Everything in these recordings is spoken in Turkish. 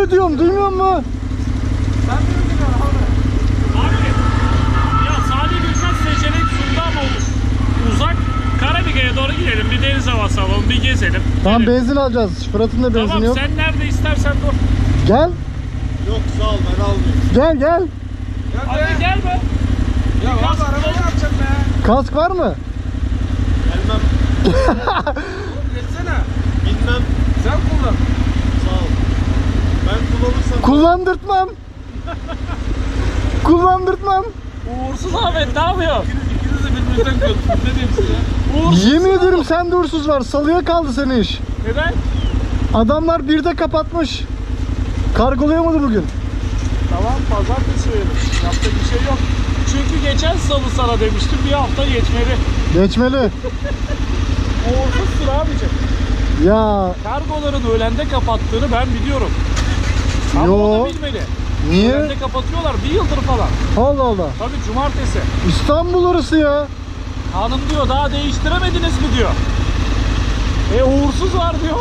Gir diyorum, duymuyor musun? Ben de bilmiyorum abi. Ya Salih Gülşen seçenek sundu ama uzak. Karabük'e doğru gidelim. Bir deniz havası alalım. Bir gezelim. Tamam, Gidelim. benzin alacağız. Fırat'ın da benzin Tamam, yok. sen nerede istersen dur. Gel. Yok sağ ol, ben almayayım. Gel gel. Hadi gel be. Ya abi araba ne yapacağım be? Kask var mı? Gelmem. Geçsene. Bilmem. Sen kullan. Sağ ol. Ben kullanırsam... Kullandırtmam. Kullandırtmam. Uğursuz Ahmet ne yapıyor? İkiniz de birbirinizden gördünüz. Ne diyeyim size? Uğursuz. Yemin ederim sende uğursuz var. Salıya kaldı senin iş. Neden? Adamlar birde kapatmış. Kargolayamadı bugün. Tamam, pazartesi verir. Yapacak bir şey yok. Çünkü geçen salı sana demiştim, bir hafta geçmeli. Geçmeli. Uğursuzsun abicim. Ya Kargoların öğlende kapattığını ben biliyorum. Ama Yo. o da bilmeli. niye? Öğlende kapatıyorlar bir yıldır falan. Allah Allah. Tabii cumartesi. İstanbul orası ya. Hanım diyor daha değiştiremediniz mi diyor. Uğursuz var diyor.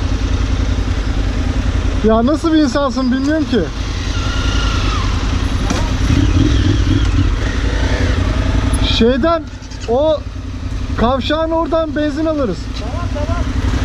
Ya nasıl bir insansın bilmiyorum ki. Şeyden, o kavşağın oradan benzin alırız. Tamam tamam.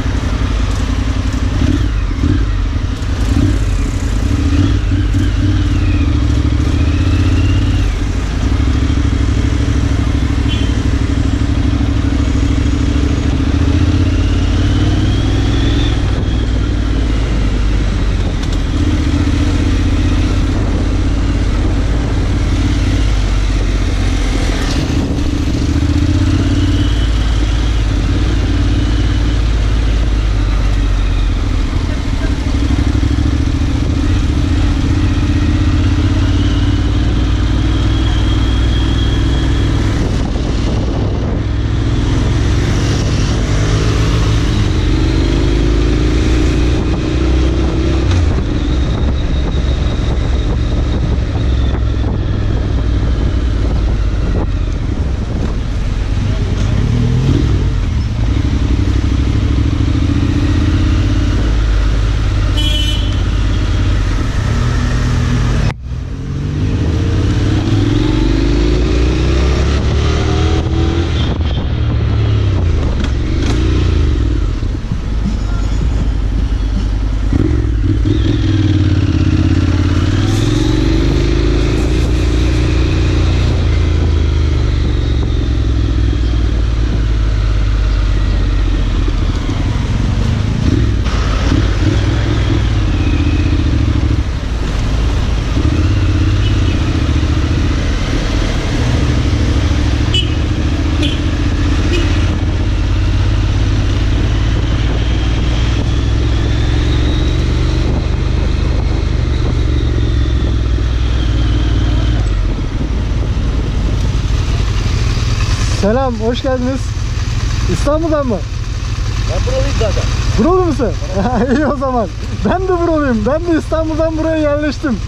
Selam, hoş geldiniz. İstanbul'dan mı? Ben buralıyım zaten. Buralı mısın? İyi o zaman. Ben de buralıyım. Ben de İstanbul'dan buraya yerleştim.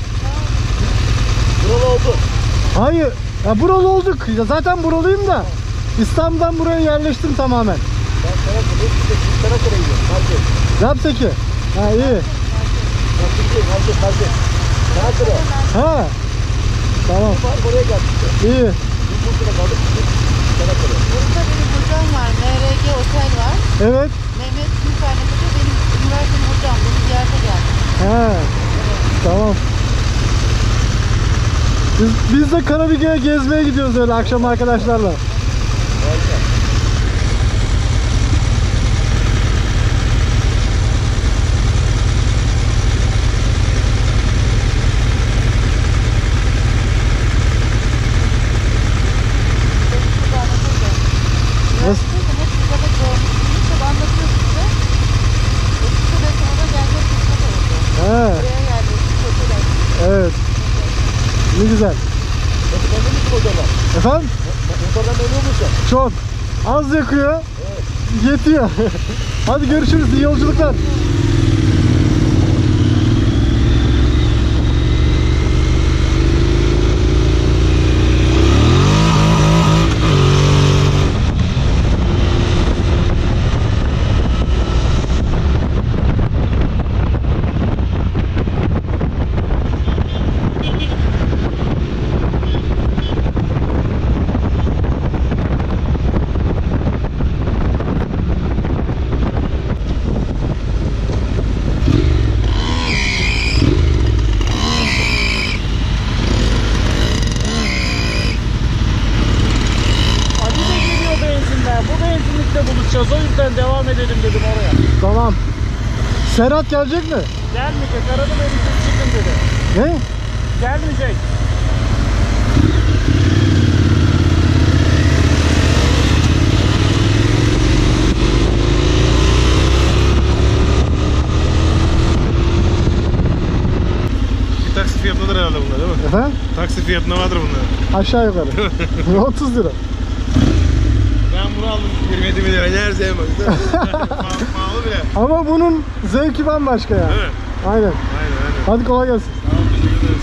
Buralı oldu. Hayır, ya buralı olduk. Ya zaten buralıyım da İstanbul'dan buraya yerleştim tamamen. Ben Çanakkale'ye gidiyorum. Merkez. Yapseki. Ha iyi. Merkez. Çanakkale. Ha. Tamam. Var buraya geldik. İyi. Biz Bursa'da kaldık. Çanakkale. Burada benim hocam var. MRG Otel var. Evet. Mehmet bir tane de benim üniversitem hocam. Beni ziyarete geldi. Ha. Tamam. Biz de Karabük'e gezmeye gidiyoruz öyle akşam arkadaşlarla. Harika. Nasıl? Hep burada da görmüşsünüz. Tabi anlatıyor size. Size de sonra gelme fırsat oldu. Ha. Buraya yerleştik. Otel açtık. Evet. Ne güzel. Memnun musun hocam? Efendim? Motordan memnun musun? Çok. Az yakıyor. Yetiyor. Hadi görüşürüz. İyi yolculuklar. benzinlikte buluşacağız. O yüzden devam edelim dedim oraya. Tamam. Serhat gelecek mi? Gelmeyecek. Aradım beni siz çıkın dedi. Ne? Gelmeyecek. Bir taksi fiyatındadır herhalde bunlar değil mi? Efendim? Taksi fiyatında vardır bunlar. Aşağı yukarı. 30 lira. Ben bunu aldım 27 bin lira. Her zaman. Pahalı bile. Ama bunun zevki bambaşka ya. Değil mi? Aynen. Aynen aynen. Hadi kolay gelsin. Tamam, teşekkür ederiz.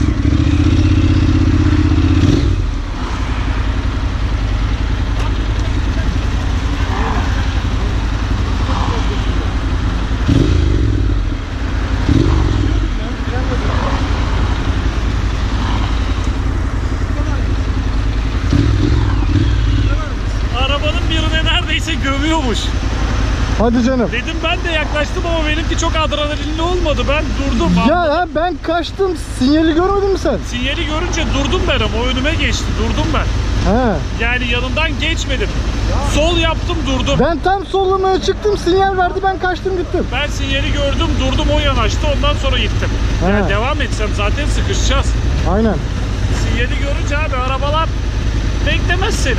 Arabanın birine neredeyse gömüyormuş. Hadi canım. Dedim ben de yaklaştım ama benimki çok adrenalinli olmadı. Ben durdum. Ya ben kaçtım. Sinyali görmedin mi sen? Sinyali görünce durdum ben ama önüme geçti. Durdum ben. He. Yani yanından geçmedim. Sol yaptım durdum. Ben tam sollamaya çıktım. Sinyal verdi. Ben kaçtım gittim. Ben sinyali gördüm durdum, o yanaştı, ondan sonra gittim. He. Yani devam etsem zaten sıkışacağız. Aynen. Sinyali görünce abi arabalar beklemez seni.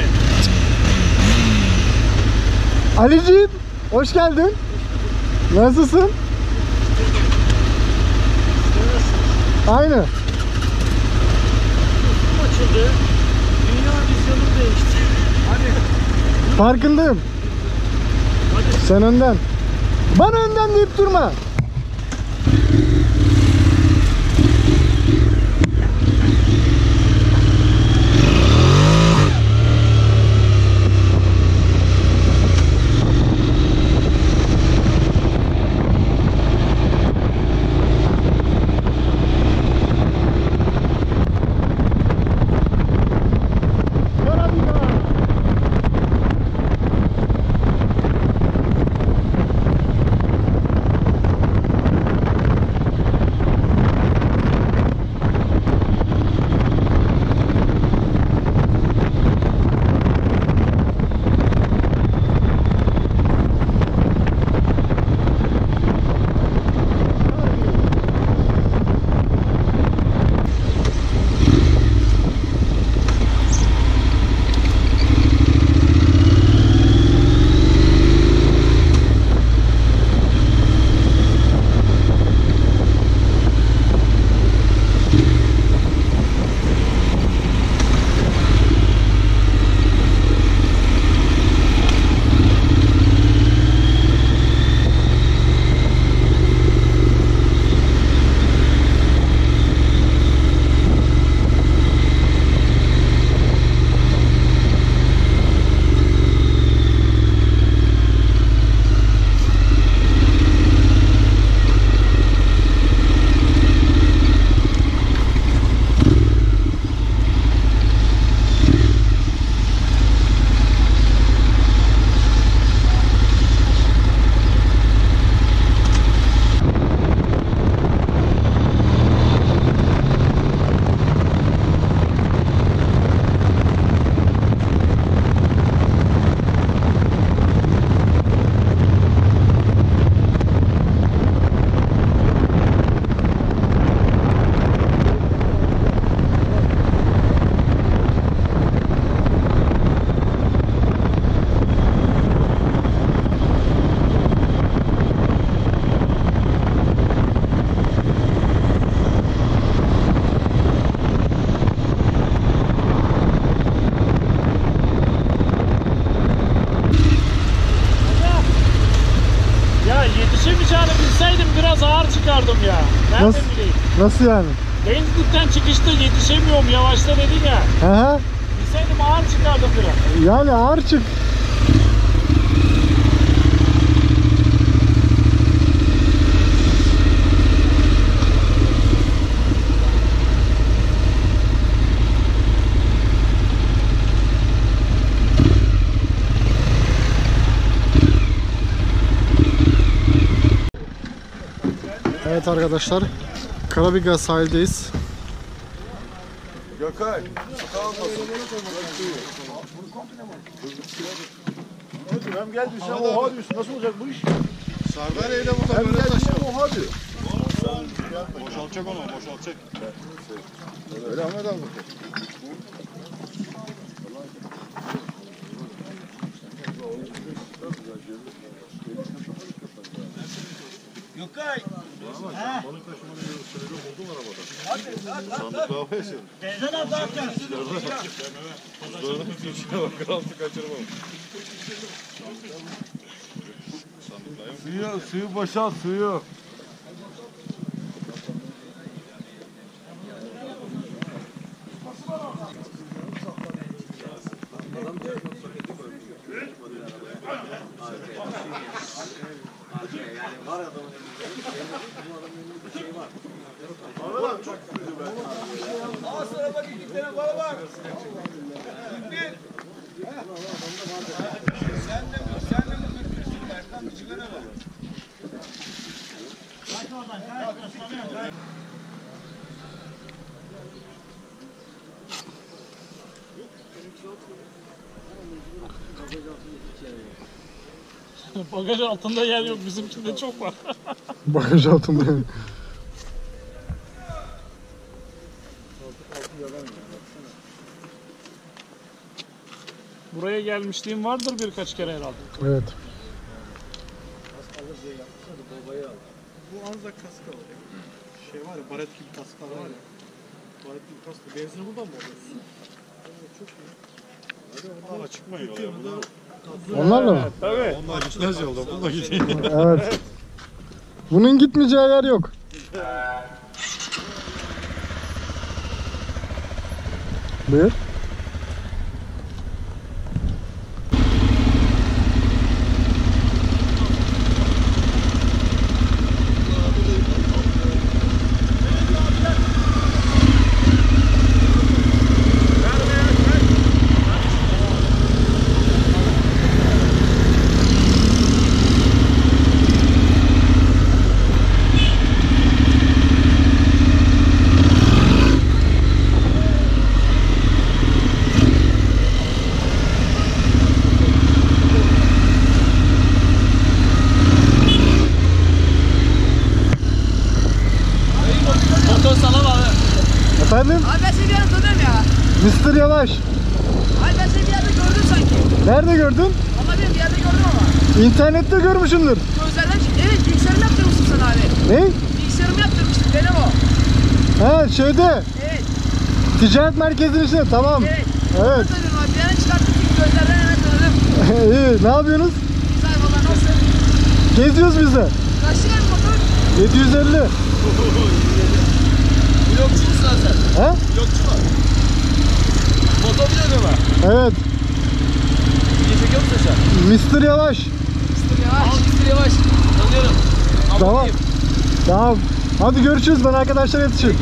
Aliciğim. Hoş geldin. Nasılsın? Aynı. Açıldı. Dünya vizyonu değişti. Hadi. Farkındayım. Hadi. Sen önden. Bana önden deyip durma. Yetişemeyeceğini bilseydim biraz ağır çıkardım ya. Nereden Nasıl? bileyim? Nasıl yani? Benzinlikten çıkışta yetişemiyorum, yavaşla dedin ya. Aha. Bilseydim ağır çıkardım biraz. Yani ağır çık. Evet arkadaşlar, Karabigaz sahildeyiz. Gökay. Hem geldi sen oha diyorsun. Nasıl olacak bu iş? Sardalya ile bu da Hem böyle geldi taşıyor. sen oha diyor. Boşaltacak onu, boşaltacak. Öyle Ahmet abi. Yokay. Balık taşımanın yolu buldum arabada. Sandık kahve eserim. Altı kaçırmam. Suyu boşalt, suyu. Aslına bak, 2 tane bana bak. Sen de mi götürürsün? Erkan bir sigara ver. Bagaj altında yer yok. Bizimkinde çok var. Bagaj altında. Buraya gelmişliğim vardır birkaç kere herhalde. Evet. Bu Anzak kaska var ya. Şey var ya, baret gibi kasklar var ya. Baret gibi kaska. Benzini buradan mı alıyorsun? Evet, çok iyi. Ama çıkmayın ya. Onlarla mı? Tabii. Onlar gitmez yolda. Bununla gideyim. Evet. Bunun gitmeyeceği yer yok. Buyur. Efendim? Abi ben seni bir yerde tanıyorum ya. Mr. Yavaş. Abi ben seni bir yerde gördüm sanki. Nerede gördün? Ama bir yerde gördüm ama. İnternette görmüşsündür. Gözlerden evet, bilgisayarımı yaptırmışsın sen abi. Ne? Bilgisayarımı yaptırmıştın, benim o. Ha şeyde. Evet. Ticaret merkezinin içinde. Tamam. Evet. Evet. Tanıyorum abi. Bir yana çıkarttım çünkü gözlerden hemen tanıdım. İyi. Ne yapıyorsunuz? Güzel valla, nasıl? Geziyoruz biz de. Kaç lira bir motor? 750. Vlogçu musun sen? He? Vlogçu mu? Motovlog mu? Evet. İyi çekiyor musun sen? Mr. Yavaş. Yavaş. Mr. Yavaş. Tanıyorum. Tamam. Tamam. Hadi görüşürüz. Ben arkadaşlar yetişeyim.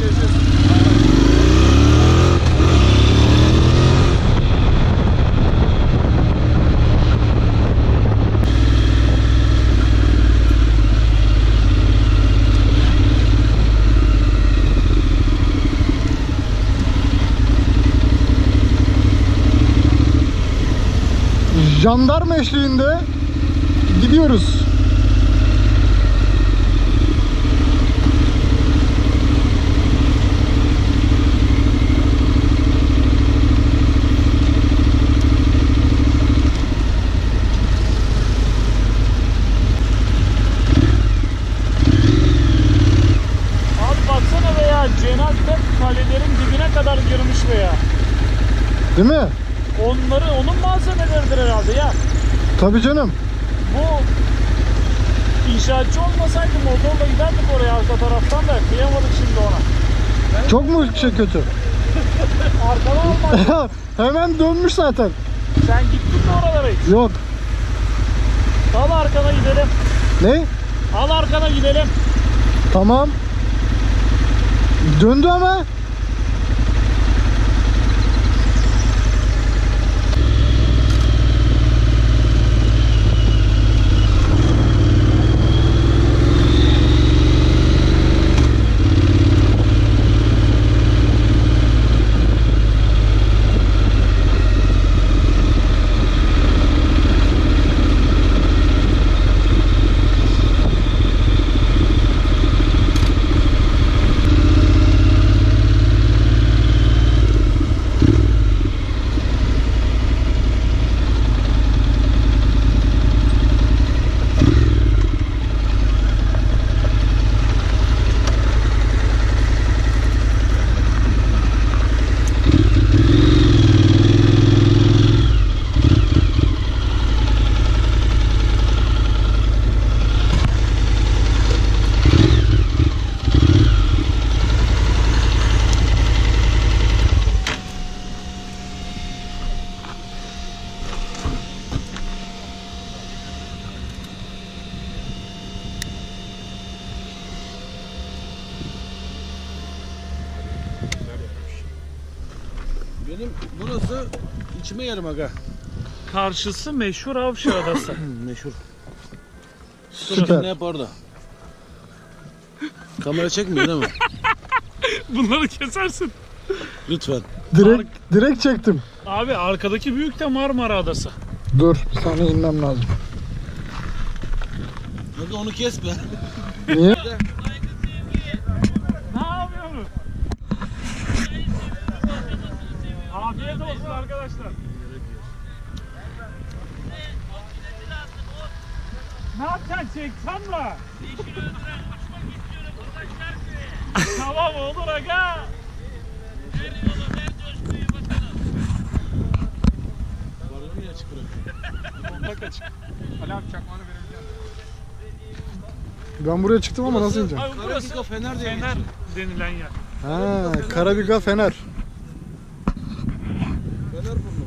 Jandarma eşliğinde gidiyoruz. Abi baksana be ya. Cenazet kalelerin dibine kadar girmiş be ya. Değil mi? Onun malzemeleridir herhalde ya. Tabii canım. Bu inşaatçı olmasaydı motorla giderdik oraya arka taraftan da kıyamadık şimdi ona. Çok mu kötü? Arkadan almak. Hemen dönmüş zaten. Sen gittin mi oralara hiç? Yok. Al arkana gidelim. Ne? Al arkana gidelim. Tamam. Döndü ama. Benim burası içime yerim aga. Karşısı meşhur Avşa Adası. Meşhur. Süper. Ne yap orada? Kamera çekmiyor değil mi? Bunları kesersin. Lütfen. Direkt çektim. Abi arkadaki büyük de Marmara Adası. Dur, bir saniye inmem lazım. Hadi onu kes be. Niye? Ne yapıyorsun? Afiyet olsun arkadaşlar. Ne yapacaksın? Çeksen mi? Tamam olur aga. Varını niye açık bırakıyorsun? Bak açık. Ali abi çakmağını verebiliyor Ben buraya çıktım ama nasıl ineceğim? Abi burası Karabika Fener diye Fener geçiyor. denilen yer. Ha, Karabiga Fener. Fener burnu.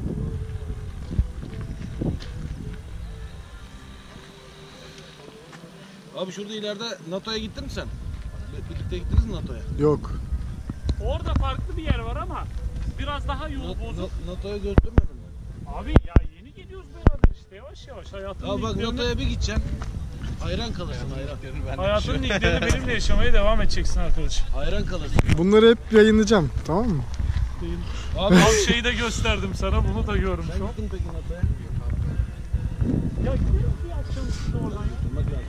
Abi şurada ileride NATO'ya gittin mi sen? Birlikte gittiniz mi NATO'ya? Yok. Orada farklı bir yer var ama biraz daha yol bozuk. NATO'ya götürmedin mi? Abi ya yeni gidiyoruz beraber işte yavaş yavaş hayatın Abi bak ilklerini- NATO'ya bir gideceksin. Hayran kalırsın hayran. Hayatının ilklerini benimle yaşamaya devam edeceksin arkadaşım. Hayran kalırsın. Bunları hep yayınlayacağım, tamam mı? Abi Avşa'yı da gösterdim sana, bunu da görmüş sen ol. gittin peki NATO'ya? Ya gidelim bir akşam üstü oradan. Gitmek lazım.